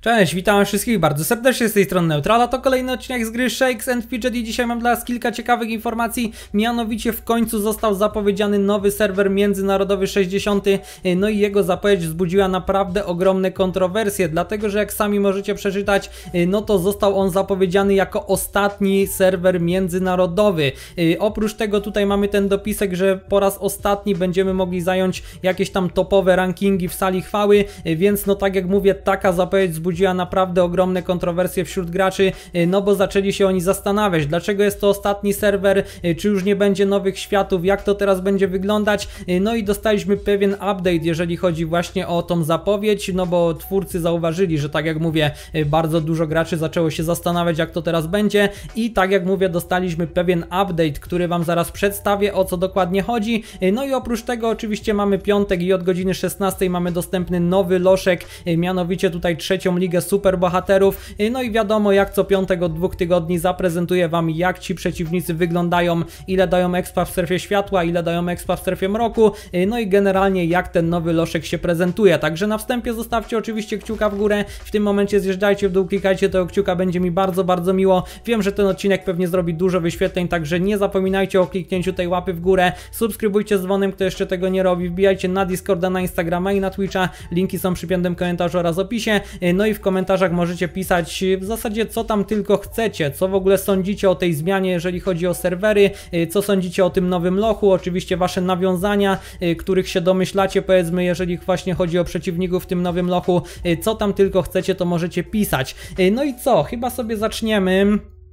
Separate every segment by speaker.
Speaker 1: Cześć, witam wszystkich bardzo serdecznie z tej strony Neutrala, to kolejny odcinek z gry Shakes & Fidget i dzisiaj mam dla was kilka ciekawych informacji, mianowicie w końcu został zapowiedziany nowy serwer międzynarodowy 60, no i jego zapowiedź wzbudziła naprawdę ogromne kontrowersje, dlatego że jak sami możecie przeczytać, no to został on zapowiedziany jako ostatni serwer międzynarodowy. Oprócz tego tutaj mamy ten dopisek, że po raz ostatni będziemy mogli zająć jakieś tam topowe rankingi w sali chwały, więc no tak jak mówię, taka zapowiedź wzbudziła naprawdę ogromne kontrowersje wśród graczy, no bo zaczęli się oni zastanawiać, dlaczego jest to ostatni serwer, czy już nie będzie nowych światów, jak to teraz będzie wyglądać, no i dostaliśmy pewien update, jeżeli chodzi właśnie o tą zapowiedź, no bo twórcy zauważyli, że tak jak mówię, bardzo dużo graczy zaczęło się zastanawiać, jak to teraz będzie i tak jak mówię, dostaliśmy pewien update, który wam zaraz przedstawię, o co dokładnie chodzi, no i oprócz tego oczywiście mamy piątek i od godziny 16 mamy dostępny nowy loszek, mianowicie tutaj trzecią ligę superbohaterów, no i wiadomo, jak co piątek od 2 tygodni zaprezentuję wam, jak ci przeciwnicy wyglądają, ile dają expa w strefie światła, ile dają expa w strefie mroku, no i generalnie jak ten nowy loszek się prezentuje. Także na wstępie zostawcie oczywiście kciuka w górę, w tym momencie zjeżdżajcie w dół, klikajcie tego kciuka, będzie mi bardzo, bardzo miło. Wiem, że ten odcinek pewnie zrobi dużo wyświetleń, także nie zapominajcie o kliknięciu tej łapy w górę, subskrybujcie z dzwonem, kto jeszcze tego nie robi, wbijajcie na Discorda, na Instagrama i na Twitcha, linki są przy piętym komentarzu oraz opisie, no i w komentarzach możecie pisać w zasadzie co tam tylko chcecie, co w ogóle sądzicie o tej zmianie, jeżeli chodzi o serwery, co sądzicie o tym nowym lochu, oczywiście wasze nawiązania, których się domyślacie, powiedzmy, jeżeli właśnie chodzi o przeciwników w tym nowym lochu, co tam tylko chcecie, to możecie pisać. No i co, chyba sobie zaczniemy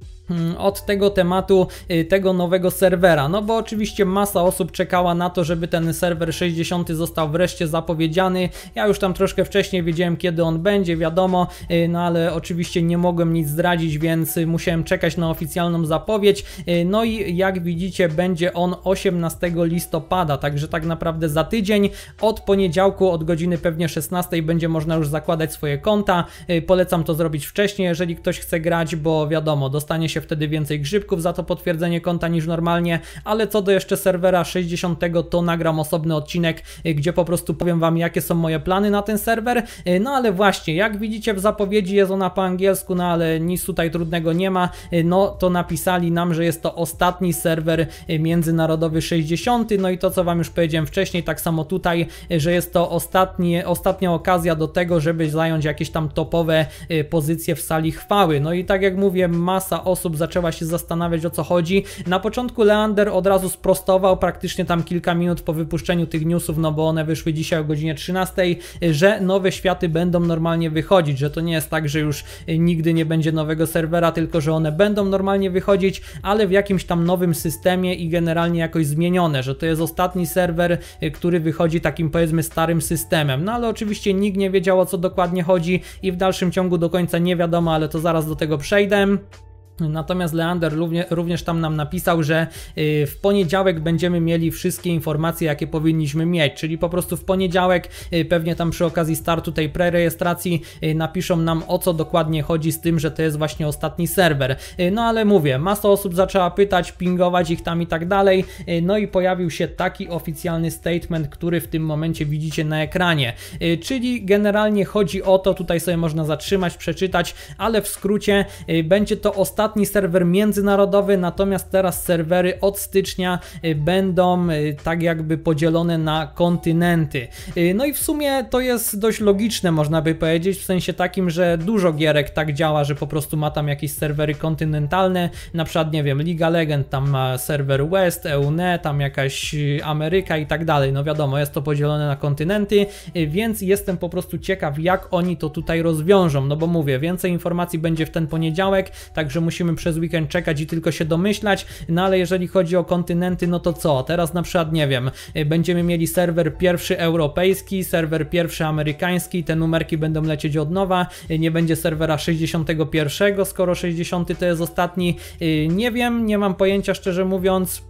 Speaker 1: od tego tematu, tego nowego serwera, no bo oczywiście masa osób czekała na to, żeby ten serwer 60 został wreszcie zapowiedziany. Ja już tam troszkę wcześniej wiedziałem, kiedy on będzie, wiadomo, no ale oczywiście nie mogłem nic zdradzić, więc musiałem czekać na oficjalną zapowiedź. No i jak widzicie, będzie on 18 listopada, także tak naprawdę za tydzień, od poniedziałku, od godziny pewnie 16 będzie można już zakładać swoje konta. Polecam to zrobić wcześniej, jeżeli ktoś chce grać, bo wiadomo, dostanie się wtedy więcej grzybków za to potwierdzenie konta niż normalnie, ale co do jeszcze serwera 60, to nagram osobny odcinek, gdzie po prostu powiem wam, jakie są moje plany na ten serwer. No ale właśnie, jak widzicie w zapowiedzi jest ona po angielsku, no ale nic tutaj trudnego nie ma, no to napisali nam, że jest to ostatni serwer międzynarodowy 60, no i to co wam już powiedziałem wcześniej, tak samo tutaj, że jest to ostatnia okazja do tego, żeby zająć jakieś tam topowe pozycje w sali chwały. No i tak jak mówię, masa osób zaczęła się zastanawiać, o co chodzi. Na początku Leander od razu sprostował, praktycznie tam kilka minut po wypuszczeniu tych newsów, no bo one wyszły dzisiaj o godzinie 13, że nowe światy będą normalnie wychodzić, że to nie jest tak, że już nigdy nie będzie nowego serwera, tylko że one będą normalnie wychodzić, ale w jakimś tam nowym systemie i generalnie jakoś zmienione, że to jest ostatni serwer, który wychodzi takim, powiedzmy, starym systemem. No ale oczywiście nikt nie wiedział, o co dokładnie chodzi i w dalszym ciągu do końca nie wiadomo, ale to zaraz do tego przejdę. Natomiast Leander również tam nam napisał, że w poniedziałek będziemy mieli wszystkie informacje, jakie powinniśmy mieć, czyli po prostu w poniedziałek, pewnie tam przy okazji startu tej prerejestracji, napiszą nam, o co dokładnie chodzi z tym, że to jest właśnie ostatni serwer. No ale mówię, masa osób zaczęła pytać, pingować ich tam i tak dalej, no i pojawił się taki oficjalny statement, który w tym momencie widzicie na ekranie, czyli generalnie chodzi o to, tutaj sobie można zatrzymać, przeczytać, ale w skrócie będzie to ostatni serwer międzynarodowy, natomiast teraz serwery od stycznia będą tak jakby podzielone na kontynenty. No i w sumie to jest dość logiczne, można by powiedzieć, w sensie takim, że dużo gierek tak działa, że po prostu ma tam jakieś serwery kontynentalne, na przykład, nie wiem, Liga Legend tam ma serwer West, EUNE, tam jakaś Ameryka i tak dalej, no wiadomo, jest to podzielone na kontynenty, więc jestem po prostu ciekaw, jak oni to tutaj rozwiążą, no bo mówię, więcej informacji będzie w ten poniedziałek, także musimy przez weekend czekać i tylko się domyślać, no ale jeżeli chodzi o kontynenty, no to co? Teraz na przykład, nie wiem, będziemy mieli serwer pierwszy europejski, serwer pierwszy amerykański, te numerki będą lecieć od nowa, nie będzie serwera 61, skoro 60 to jest ostatni, nie wiem, nie mam pojęcia, szczerze mówiąc.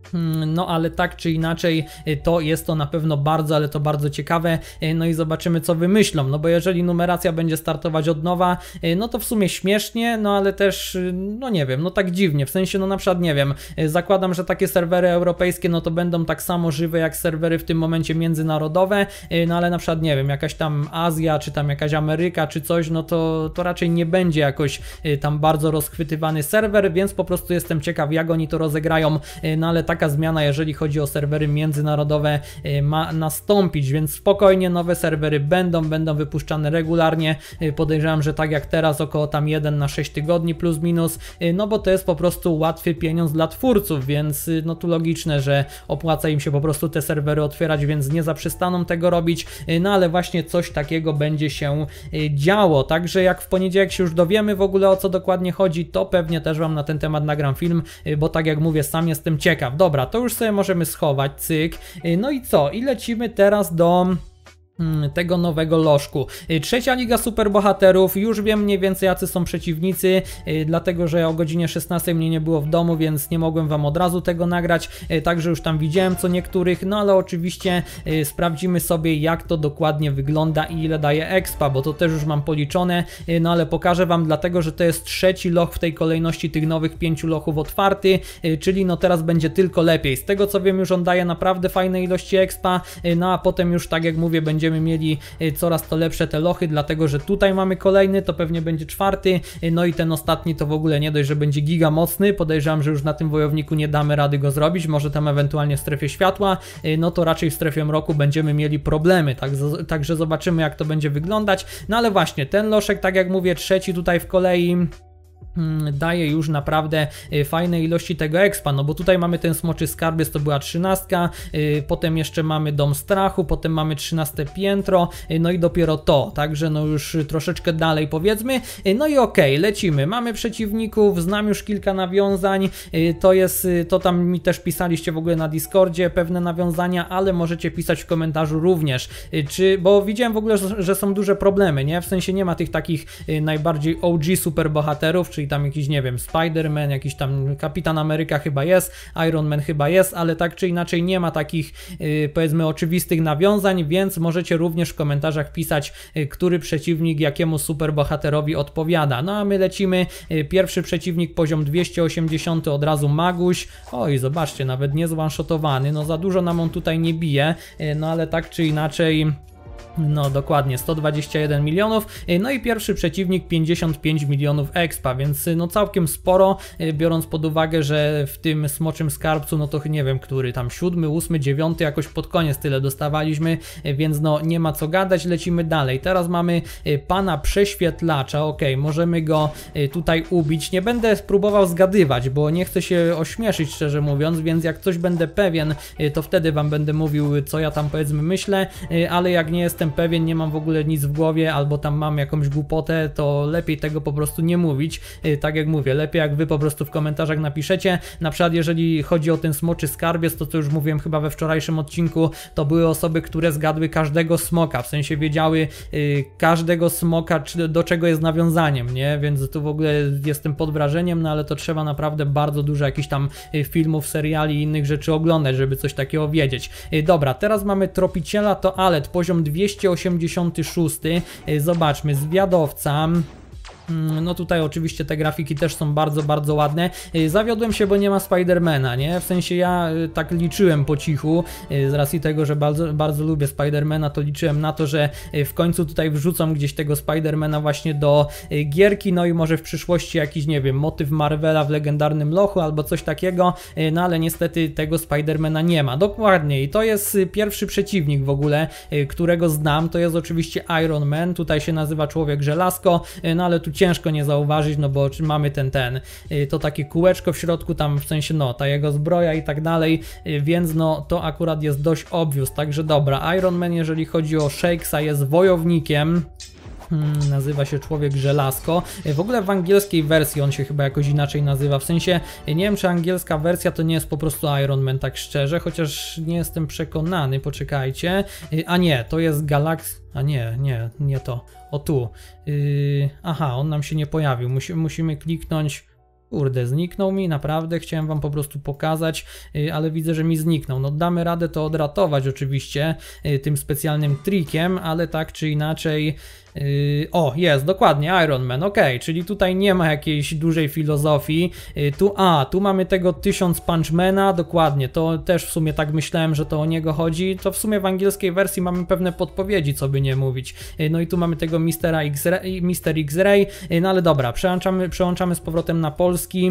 Speaker 1: No ale tak czy inaczej to jest to na pewno bardzo, ale to bardzo ciekawe, no i zobaczymy co wymyślą, no bo jeżeli numeracja będzie startować od nowa, no to w sumie śmiesznie, no ale też, no nie wiem, no tak dziwnie, w sensie no na przykład nie wiem, zakładam, że takie serwery europejskie no to będą tak samo żywe jak serwery w tym momencie międzynarodowe, no ale na przykład nie wiem, jakaś tam Azja, czy tam jakaś Ameryka, czy coś, no to raczej nie będzie jakoś tam bardzo rozchwytywany serwer, więc po prostu jestem ciekaw jak oni to rozegrają, no ale taka zmiana, jeżeli chodzi o serwery międzynarodowe, ma nastąpić, więc spokojnie nowe serwery będą wypuszczane regularnie, podejrzewam, że tak jak teraz około tam 1 na 6 tygodni plus minus, no bo to jest po prostu łatwy pieniądz dla twórców, więc no tu logiczne, że opłaca im się po prostu te serwery otwierać, więc nie zaprzestaną tego robić, no ale właśnie coś takiego będzie się działo, także jak w poniedziałek się już dowiemy w ogóle o co dokładnie chodzi, to pewnie też wam na ten temat nagram film, bo tak jak mówię, sam jestem ciekaw. Dobra, to już sobie możemy schować, cyk. No i co? I lecimy teraz do tego nowego lożku. Trzecia liga superbohaterów, już wiem mniej więcej jacy są przeciwnicy, dlatego że o godzinie 16 mnie nie było w domu, więc nie mogłem wam od razu tego nagrać, także już tam widziałem co niektórych, no ale oczywiście sprawdzimy sobie jak to dokładnie wygląda i ile daje expa, bo to też już mam policzone, no ale pokażę wam, dlatego że to jest trzeci loch w tej kolejności tych nowych 5 lochów otwarty, czyli no teraz będzie tylko lepiej. Z tego co wiem już on daje naprawdę fajne ilości expa, no a potem już tak jak mówię będziemy mieli coraz to lepsze te lochy, dlatego że tutaj mamy kolejny, to pewnie będzie czwarty, no i ten ostatni to w ogóle nie dość, że będzie giga mocny, podejrzewam, że już na tym wojowniku nie damy rady go zrobić, może tam ewentualnie w strefie światła, no to raczej w strefie mroku będziemy mieli problemy, także zobaczymy jak to będzie wyglądać, no ale właśnie ten loszek, tak jak mówię, trzeci tutaj w kolei daje już naprawdę fajne ilości tego expa, no bo tutaj mamy ten smoczy skarbiec, to była 13, potem jeszcze mamy dom strachu, potem mamy 13 piętro, no i dopiero to, także no już troszeczkę dalej powiedzmy, no i okej, lecimy, mamy przeciwników, znam już kilka nawiązań, to tam mi też pisaliście w ogóle na Discordzie pewne nawiązania, ale możecie pisać w komentarzu również, bo widziałem w ogóle, że są duże problemy, nie, w sensie nie ma tych takich najbardziej OG superbohaterów, czyli tam jakiś, nie wiem, Spider-Man, jakiś tam Kapitan Ameryka chyba jest, Iron Man chyba jest, ale tak czy inaczej nie ma takich powiedzmy oczywistych nawiązań, więc możecie również w komentarzach pisać, który przeciwnik jakiemu superbohaterowi odpowiada. No a my lecimy, pierwszy przeciwnik poziom 280, od razu Maguś, oj zobaczcie, nawet nie zone-shotowany, no za dużo nam on tutaj nie bije, no ale tak czy inaczej... No dokładnie, 121 milionów, no i pierwszy przeciwnik 55 milionów expa, więc no całkiem sporo, biorąc pod uwagę, że w tym smoczym skarbcu, no to nie wiem, który tam 7, 8, 9, jakoś pod koniec tyle dostawaliśmy, więc no nie ma co gadać, lecimy dalej. Teraz mamy pana prześwietlacza, ok, możemy go tutaj ubić, nie będę próbował zgadywać, bo nie chcę się ośmieszyć szczerze mówiąc, więc jak coś będę pewien, to wtedy wam będę mówił, co ja tam powiedzmy myślę, ale jak nie jestem pewien, nie mam w ogóle nic w głowie, albo tam mam jakąś głupotę, to lepiej tego po prostu nie mówić. Tak jak mówię, lepiej jak wy po prostu w komentarzach napiszecie. Na przykład jeżeli chodzi o ten smoczy skarbiec, to co już mówiłem chyba we wczorajszym odcinku, to były osoby, które zgadły każdego smoka, w sensie wiedziały każdego smoka, do czego jest nawiązaniem, nie? Więc tu w ogóle jestem pod wrażeniem, no ale to trzeba naprawdę bardzo dużo jakichś tam filmów, seriali i innych rzeczy oglądać, żeby coś takiego wiedzieć. Dobra, teraz mamy tropiciela toalet, poziom 286, zobaczmy, zwiadowca. No tutaj oczywiście te grafiki też są bardzo, bardzo ładne. Zawiodłem się, bo nie ma Spidermana, nie? W sensie ja tak liczyłem po cichu, z racji tego, że bardzo, bardzo lubię Spidermana, to liczyłem na to, że w końcu tutaj wrzucą gdzieś tego Spidermana właśnie do gierki, no i może w przyszłości jakiś, nie wiem, motyw Marvela w legendarnym lochu albo coś takiego, no ale niestety tego Spidermana nie ma. Dokładnie, i to jest pierwszy przeciwnik w ogóle, którego znam, to jest oczywiście Iron Man, tutaj się nazywa Człowiek Żelazko, no ale tu ciężko nie zauważyć, no bo mamy to takie kółeczko w środku, tam w sensie no, ta jego zbroja i tak dalej, więc no to akurat jest dość obvious, także dobra, Iron Man jeżeli chodzi o Shakesa jest wojownikiem, nazywa się Człowiek Żelazko. W ogóle w angielskiej wersji on się chyba jakoś inaczej nazywa, w sensie nie wiem czy angielska wersja to nie jest po prostu Iron Man tak szczerze, chociaż nie jestem przekonany, poczekajcie, a nie, to jest a nie to, o tu, aha, on nam się nie pojawił, musimy kliknąć. Kurde, zniknął mi, naprawdę, chciałem wam po prostu pokazać, ale widzę, że mi zniknął. No damy radę to odratować oczywiście tym specjalnym trikiem, ale tak czy inaczej... O, jest, dokładnie, Iron Man, ok, czyli tutaj nie ma jakiejś dużej filozofii. Tu mamy tego 1000 Punchmana, dokładnie, to też w sumie tak myślałem, że to o niego chodzi. To w sumie w angielskiej wersji mamy pewne podpowiedzi, co by nie mówić. No i tu mamy tego Mr. X-Ray, no ale dobra, przełączamy z powrotem na polski,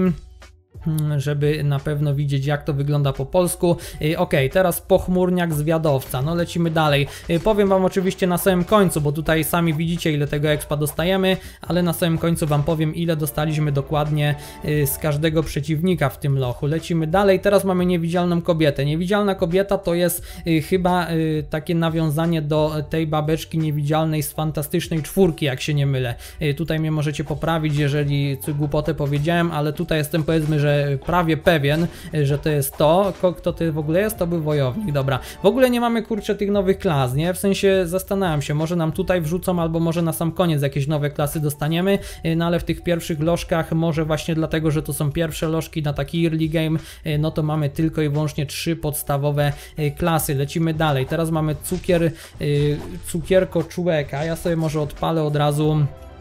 Speaker 1: żeby na pewno widzieć, jak to wygląda po polsku. Ok, teraz pochmurniak zwiadowca, no lecimy dalej. Powiem wam oczywiście na samym końcu, bo tutaj sami widzicie, ile tego expa dostajemy, ale na samym końcu wam powiem, ile dostaliśmy dokładnie z każdego przeciwnika w tym lochu. Lecimy dalej, teraz mamy niewidzialną kobietę. Niewidzialna kobieta to jest chyba takie nawiązanie do tej babeczki niewidzialnej z Fantastycznej Czwórki, jak się nie mylę. Tutaj mnie możecie poprawić, jeżeli głupotę powiedziałem, ale tutaj jestem, powiedzmy, że prawie pewien, że to jest to. Kto to w ogóle jest? To był wojownik, dobra. W ogóle nie mamy, kurczę, tych nowych klas, nie? W sensie zastanawiam się, może nam tutaj wrzucą, albo może na sam koniec jakieś nowe klasy dostaniemy, no ale w tych pierwszych lożkach, może właśnie dlatego, że to są pierwsze lożki na taki early game, no to mamy tylko i wyłącznie 3 podstawowe klasy. Lecimy dalej. Teraz mamy cukierko człowieka. Ja sobie może odpalę od razu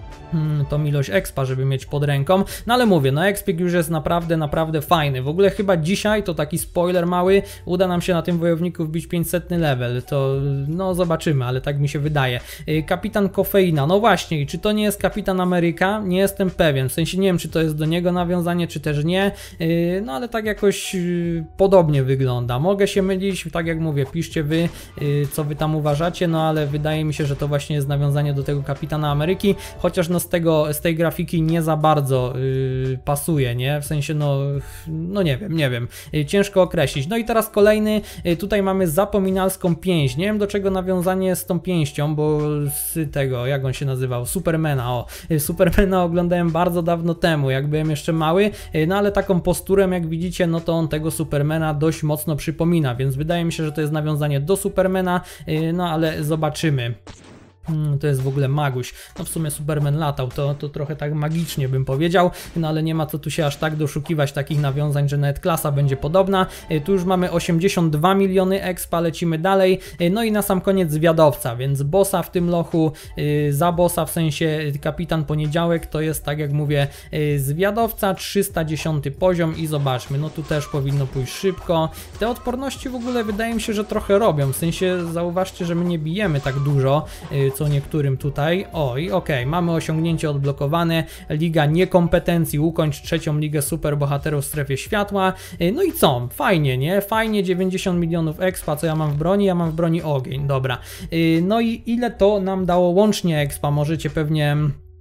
Speaker 1: tą ilość expa, żeby mieć pod ręką, no ale mówię, no expik już jest naprawdę fajny. W ogóle chyba dzisiaj, to taki spoiler mały, uda nam się na tym wojowniku wbić 500 level, to no zobaczymy, ale tak mi się wydaje. Kapitan Kofeina, no właśnie, i czy to nie jest Kapitan Ameryka? Nie jestem pewien, w sensie nie wiem, czy to jest do niego nawiązanie, czy też nie, no ale tak jakoś podobnie wygląda. Mogę się mylić, tak jak mówię, piszcie wy, co wy tam uważacie, no ale wydaje mi się, że to właśnie jest nawiązanie do tego Kapitana Ameryki, chociaż no z tej grafiki nie za bardzo pasuje, nie? W sensie no nie wiem, ciężko określić. No i teraz kolejny, tutaj mamy zapominalską pięść, nie wiem do czego nawiązanie z tą pięścią, bo z tego, jak on się nazywał, Supermana, Supermana oglądałem bardzo dawno temu, jak byłem jeszcze mały, no ale taką posturę, jak widzicie, no to on tego Supermana dość mocno przypomina, więc wydaje mi się, że to jest nawiązanie do Supermana, no ale zobaczymy. To jest w ogóle Maguś. No w sumie Superman latał, to trochę tak magicznie bym powiedział, no ale nie ma co tu się aż tak doszukiwać takich nawiązań, że nawet klasa będzie podobna. Tu już mamy 82 miliony expa, lecimy dalej. No i na sam koniec zwiadowca, więc bossa w tym lochu, za bossa w sensie Kapitan Poniedziałek to jest, tak jak mówię, zwiadowca, 310 poziom i zobaczmy, no tu też powinno pójść szybko. Te odporności w ogóle wydaje mi się, że trochę robią, w sensie zauważcie, że my nie bijemy tak dużo, co niektórym tutaj. Oj, okej, mamy osiągnięcie odblokowane, Liga Niekompetencji, ukończ 3. Ligę Superbohaterów w Strefie Światła. No i co? Fajnie, nie? Fajnie, 90 milionów expa, co ja mam w broni? Ja mam w broni ogień, dobra. No i ile to nam dało łącznie expa? Możecie pewnie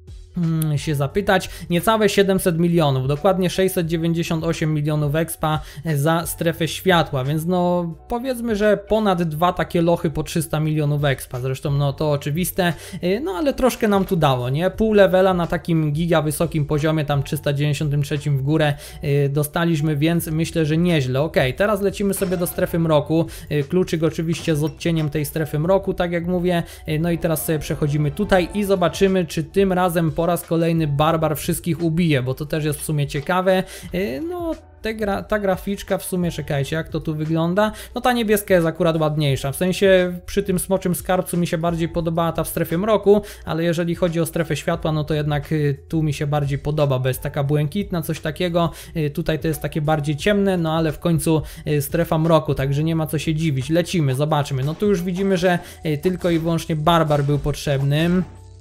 Speaker 1: się zapytać. Niecałe 700 milionów, dokładnie 698 milionów expa za Strefę Światła, więc no powiedzmy, że ponad 2 takie lochy po 300 milionów expa, zresztą no to oczywiste, no ale troszkę nam tu dało, nie? Pół levela na takim giga wysokim poziomie, tam 393 w górę dostaliśmy, więc myślę, że nieźle. Ok, teraz lecimy sobie do Strefy Mroku, kluczyk oczywiście z odcieniem tej Strefy Mroku, tak jak mówię, no i teraz sobie przechodzimy tutaj i zobaczymy, czy tym razem po raz kolejny Barbar wszystkich ubije, bo to też jest w sumie ciekawe. No ta graficzka w sumie, czekajcie, jak to tu wygląda, no ta niebieska jest akurat ładniejsza, w sensie przy tym smoczym skarbcu mi się bardziej podobała ta w Strefie Mroku, ale jeżeli chodzi o Strefę Światła, no to jednak tu mi się bardziej podoba, bo jest taka błękitna, coś takiego, tutaj to jest takie bardziej ciemne, no ale w końcu Strefa Mroku, także nie ma co się dziwić, lecimy, zobaczmy, no tu już widzimy, że tylko i wyłącznie Barbar był potrzebny.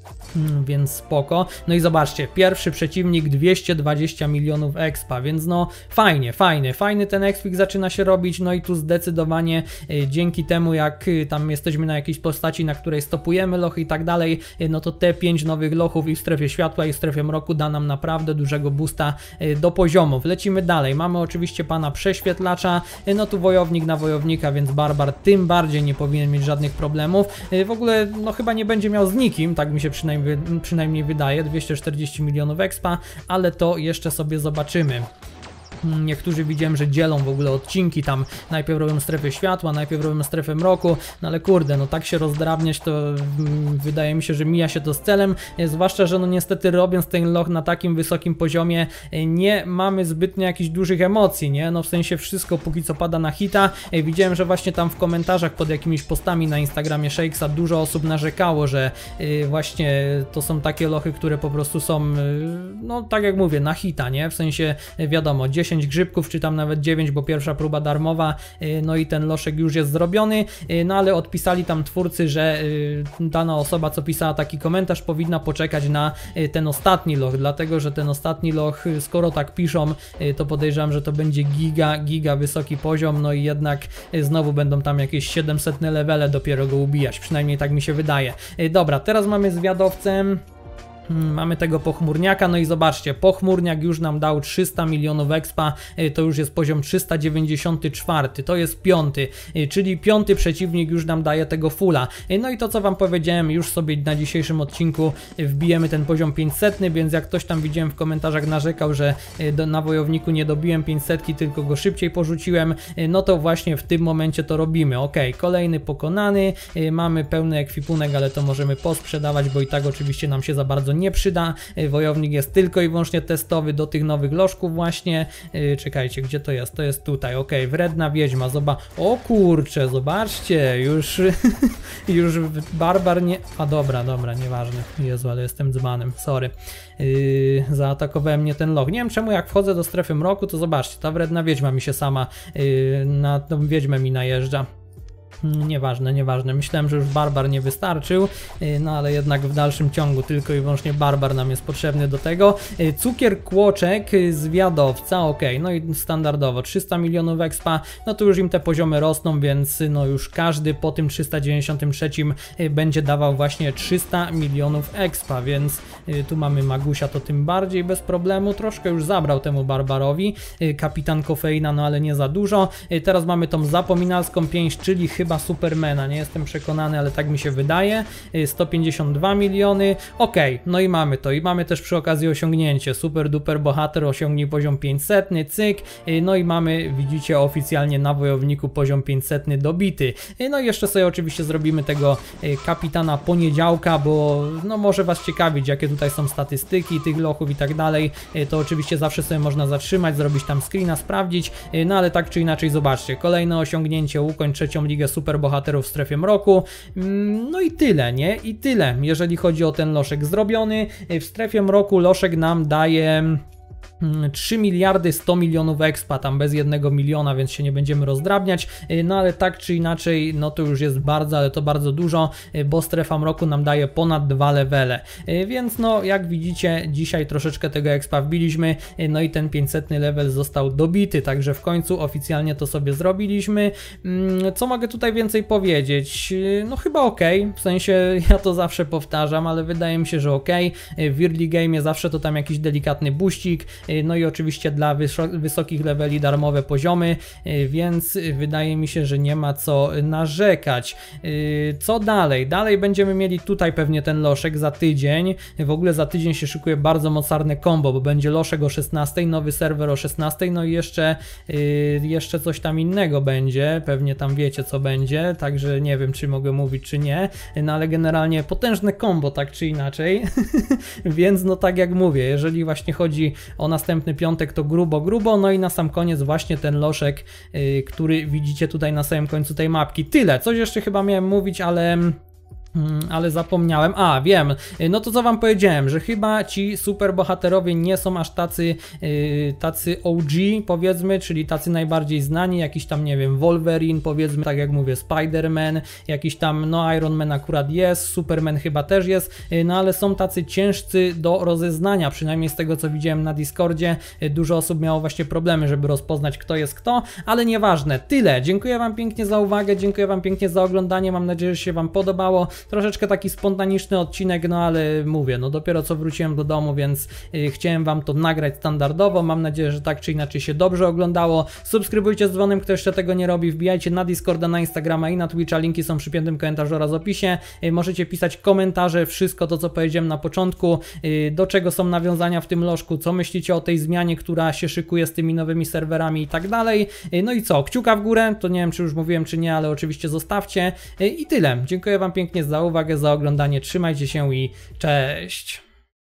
Speaker 1: Więc spoko. No i zobaczcie, pierwszy przeciwnik 220 milionów expa, więc no fajny ten expik zaczyna się robić, no i tu zdecydowanie dzięki temu, jak tam jesteśmy na jakiejś postaci, na której stopujemy lochy i tak dalej, no to te 5 nowych lochów i w Strefie Światła i w Strefie Mroku da nam naprawdę dużego boosta do poziomów. Lecimy dalej, mamy oczywiście pana Prześwietlacza, no tu wojownik na wojownika, więc Barbar tym bardziej nie powinien mieć żadnych problemów. W ogóle no chyba nie będzie miał z nikim, tak mi się przynajmniej wydaje, 240 milionów expa, ale to jeszcze sobie zobaczymy. Niektórzy widziałem, że dzielą w ogóle odcinki, tam najpierw robią strefę światła, najpierw robią strefę mroku, no ale kurde, no tak się rozdrabniać to wydaje mi się, że mija się to z celem, zwłaszcza, że no niestety robiąc ten loch na takim wysokim poziomie nie mamy zbytnio jakichś dużych emocji, nie? No w sensie wszystko póki co pada na hita. Widziałem, że właśnie tam w komentarzach pod jakimiś postami na Instagramie Shakesa dużo osób narzekało, że właśnie to są takie lochy, które po prostu są, no tak jak mówię, na hita, nie? W sensie wiadomo, 10 grzybków, czy tam nawet 9, bo pierwsza próba darmowa, no i ten loszek już jest zrobiony, no ale odpisali tam twórcy, że dana osoba, co pisała taki komentarz, powinna poczekać na ten ostatni loch, dlatego, że ten ostatni loch, skoro tak piszą, to podejrzewam, że to będzie giga wysoki poziom, no i jednak znowu będą tam jakieś 700 levele dopiero go ubijać, przynajmniej tak mi się wydaje. Dobra, teraz mamy zwiadowcem. Mamy tego pochmurniaka, no i zobaczcie, pochmurniak już nam dał 300 milionów expa, to już jest poziom 394, to jest 5, czyli 5 przeciwnik już nam daje tego fulla. No i to, co wam powiedziałem, już sobie na dzisiejszym odcinku wbijemy ten poziom 500, więc jak ktoś tam widziałem w komentarzach narzekał, że na wojowniku nie dobiłem 500, tylko go szybciej porzuciłem, no to właśnie w tym momencie to robimy. Ok, kolejny pokonany, mamy pełny ekwipunek, ale to możemy posprzedawać, bo i tak oczywiście nam się za bardzo nie przyda. Wojownik jest tylko i wyłącznie testowy do tych nowych lożków właśnie. Czekajcie, gdzie to jest? To jest tutaj, ok, wredna wiedźma, o kurczę, zobaczcie, już już barbar nie... A dobra, nieważne, Jezu, ale jestem dzbanem, sorry. Zaatakowałem mnie ten loch. Nie wiem czemu, jak wchodzę do strefy mroku, to zobaczcie, ta wredna wiedźma mi się sama na tą wiedźmę mi najeżdża. Nieważne. Myślałem, że już barbar nie wystarczył, no ale jednak w dalszym ciągu tylko i wyłącznie barbar nam jest potrzebny do tego. Cukier kłoczek, zwiadowca, ok, no i standardowo 300 milionów expa, no to już im te poziomy rosną, więc no już każdy po tym 393 będzie dawał właśnie 300 milionów expa, więc tu mamy Magusia, to tym bardziej bez problemu, troszkę już zabrał temu barbarowi, kapitan kofeina, no ale nie za dużo. Teraz mamy tą zapominalską pięść, czyli chyba Supermana, nie jestem przekonany, ale tak mi się wydaje. 152 miliony, ok, no i mamy to, i mamy też przy okazji osiągnięcie, super duper bohater osiągnij poziom 500, cyk, no i mamy, widzicie, oficjalnie na wojowniku poziom 500 dobity. No i jeszcze sobie oczywiście zrobimy tego kapitana poniedziałka, bo no może was ciekawić, jakie tutaj są statystyki tych lochów i tak dalej, to oczywiście zawsze sobie można zatrzymać, zrobić tam screena, sprawdzić, no ale tak czy inaczej zobaczcie, kolejne osiągnięcie, ukończ 3. ligę superbohaterów w strefie mroku, no i tyle, nie? I tyle, jeżeli chodzi o ten loszek zrobiony. W strefie mroku loszek nam daje 3 miliardy 100 milionów expa, tam bez 1 miliona, więc się nie będziemy rozdrabniać, no ale tak czy inaczej, no to już jest bardzo, ale to bardzo dużo, bo strefa mroku nam daje ponad 2 levele, więc no jak widzicie, dzisiaj troszeczkę tego expa wbiliśmy, no i ten 500 level został dobity, także w końcu oficjalnie to sobie zrobiliśmy. Co mogę tutaj więcej powiedzieć? No chyba ok, w sensie ja to zawsze powtarzam, ale wydaje mi się, że ok, w early game zawsze to tam jakiś delikatny buścik, no i oczywiście dla wysokich leveli darmowe poziomy, więc wydaje mi się, że nie ma co narzekać. Co dalej? Dalej będziemy mieli tutaj pewnie ten loszek za tydzień. W ogóle za tydzień się szykuje bardzo mocarne combo, bo będzie loszek o 16, nowy serwer o 16, no i jeszcze coś tam innego będzie, pewnie tam wiecie co będzie, także nie wiem czy mogę mówić czy nie, no ale generalnie potężne combo tak czy inaczej, więc no tak jak mówię, jeżeli właśnie chodzi o następny piątek, to grubo, no i na sam koniec właśnie ten loszek, który widzicie tutaj na samym końcu tej mapki. Tyle, coś jeszcze chyba miałem mówić, ale zapomniałem. A, wiem, no to co wam powiedziałem, że chyba ci super bohaterowie nie są aż tacy OG, powiedzmy, czyli tacy najbardziej znani, jakiś tam, nie wiem, Wolverine, powiedzmy, tak jak mówię, Spider-Man, jakiś tam, no Iron Man akurat jest, Superman chyba też jest, no ale są tacy ciężcy do rozeznania, przynajmniej z tego co widziałem na Discordzie, dużo osób miało właśnie problemy, żeby rozpoznać kto jest kto, ale nieważne, tyle, dziękuję wam pięknie za uwagę, dziękuję wam pięknie za oglądanie, mam nadzieję, że się wam podobało. troszeczkę taki spontaniczny odcinek, no ale mówię, no dopiero co wróciłem do domu, więc chciałem wam to nagrać standardowo. Mam nadzieję, że tak czy inaczej się dobrze oglądało. Subskrybujcie z dzwonem, kto jeszcze tego nie robi, wbijajcie na Discorda, na Instagrama i na Twitcha, linki są przy piętym komentarzu oraz opisie. Możecie pisać komentarze, wszystko to, co powiedziałem na początku, do czego są nawiązania w tym lożku, co myślicie o tej zmianie, która się szykuje z tymi nowymi serwerami i tak dalej. No i co, kciuka w górę, to nie wiem, czy już mówiłem, czy nie, ale oczywiście zostawcie. I tyle. Dziękuję wam pięknie za uwagę, za oglądanie, trzymajcie się i cześć!